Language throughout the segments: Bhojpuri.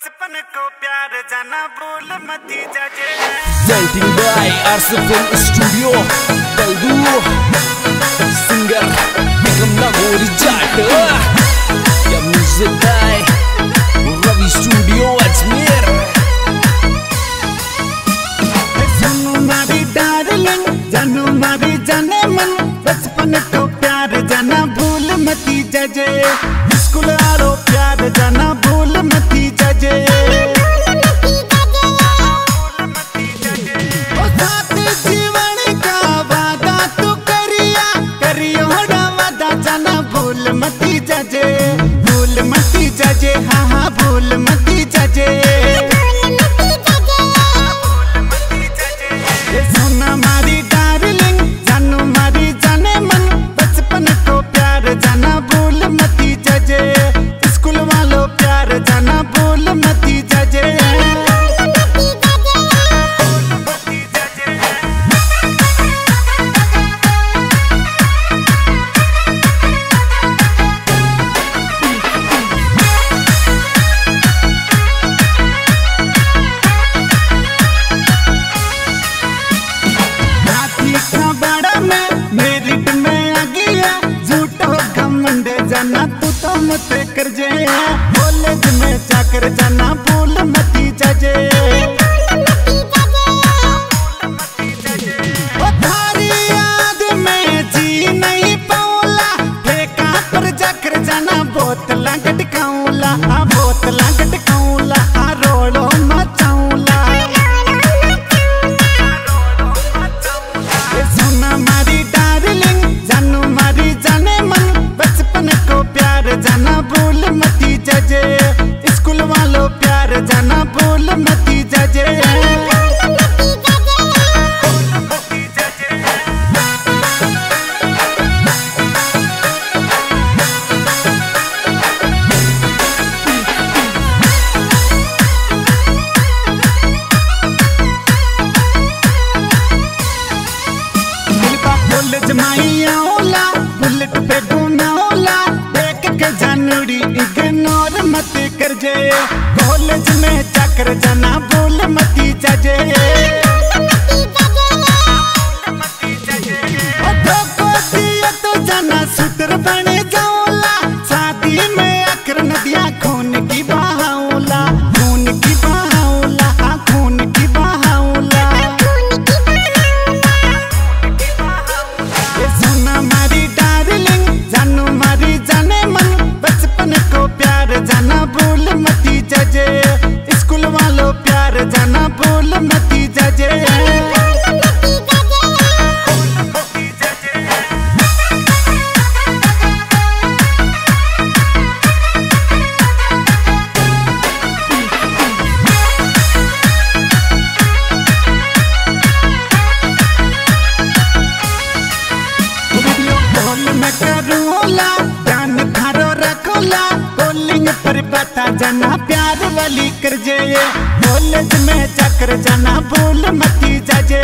बचपन को प्यार जाना भूल मती जाजे। Presenting by RCFilm Studio, Baldu, singer Bigam Nagori Jat, ya music by Ravi Studio Ajmer. सुनो मारी डार्लिंग, जानू मारी जाने मन, बचपन को प्यार जाना भूल मती जाजे। स्कूल वालों प्यार जाना भूल मती जाजे। जीवन का वादा तू करिया करियो ना वादा जाना भूल मती जाजे। भूल मती जाजे, हाँ हाँ भूल मती जाजे। सुना मारी डार्लिंग, जानू मारी जाने मन, बचपन को प्यार जाना भूल मती जाजे। स्कूल वालों प्यार जाना भूल मती जाजे। जाना तू तो मत कर जे, कॉलेज में जाकर जाना भूल मती जाजे। ओ थारी याद में जी नहीं पाऊला, ठेका पर जाकर जाना बोतला गटकाऊला, हाँ बोतला गटकाऊला, हाँ रोड़ो मचाऊला। सुना मारी डार्लिंग, जानू मारी जाने मन, बचपन को प्यार जाना भूल मती जाजे। स्कूल वालों प्यार जाना भूल मती जाजे। कॉलेज माइया ओला, बुलेट पे घूमना देख के जानूरी इग्नोर मत कर जे। कॉलेज में जाकर जाना भूल मती जाजे। तो जाना सूत्र बने जाओला, शादी में आकर नदिया खून की बहाऊला, खून की बहाऊला, हाँ खून की बहाऊला। सुना मारी डार्लिंग, जानू मारी जाने मन, बचपन को प्यार जाना भूल मती जाजे। स्कूल वालों प्यार जाना भूल मती जाजे। करूला ध्यान थारो रखोला, कॉलिंग पर बता जाना प्यार वाली कर जे। कॉलेज में जाकर जाना भूल मती जाजे।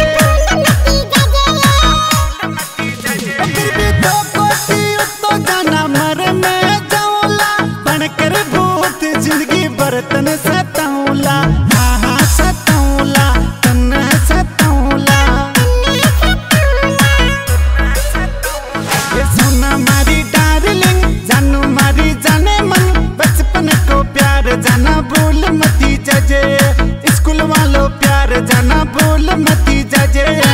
फिर भी तो कोती तो जाना मर में जाऊला, बनकर भूत जिंदगी बर्तन सताऊला, हाँ हाँ सताऊला, तन सताऊला। सुना मारी डार्लिंग, जानू मारी जाने मन, बचपन को प्यार जाना भूल मती जाजे। स्कूल वालों प्यार जाना भूल मती जाजे।